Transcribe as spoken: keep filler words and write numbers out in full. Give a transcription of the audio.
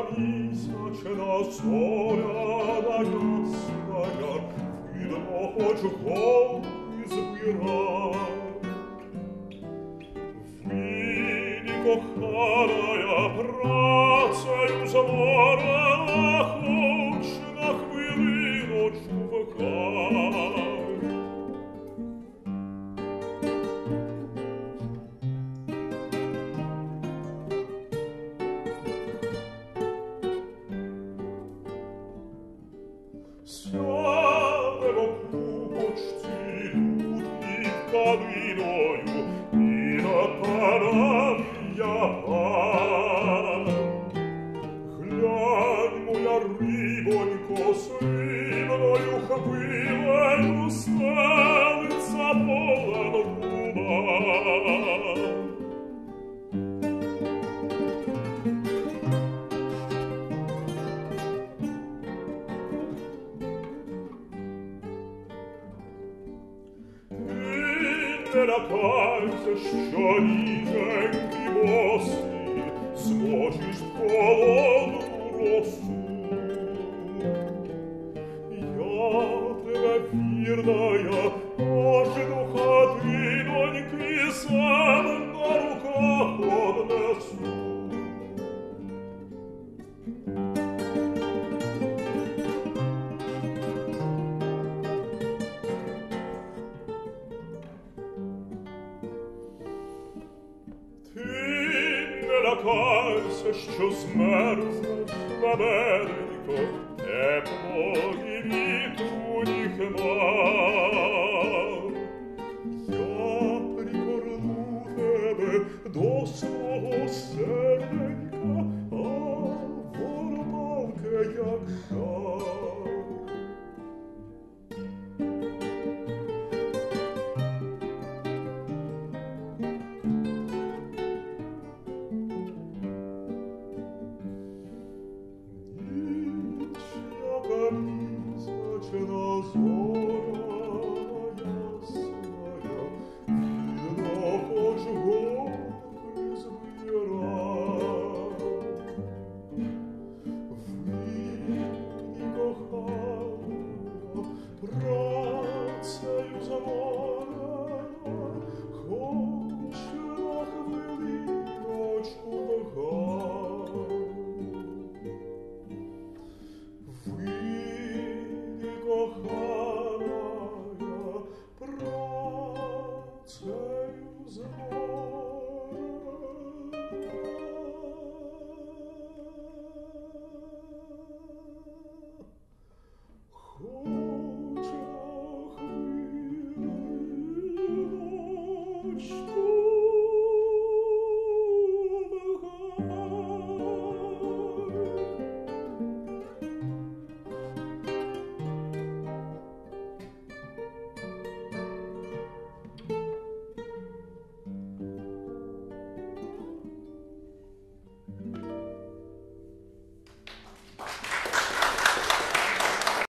місячна зоряна ясная, видно, хоч голки збирай. Вийди, коханая, працею зморена, хоч на хвилиночку вгай. Сядемо купочці тут під калиною, і над парами я пан. Глянь, моя рибонько, срібною хвилею стелиться полем губа. Не лякайся, що ніженькі босі змочиш холодну росу. Я тебе вірная, аж до хатиноньки сам на руках однесу. Лякайся, що змерзнеш лебеденько, теплої вітру ні хмар. Я пригорну тебе до свого серденька, а воно палке, як жар.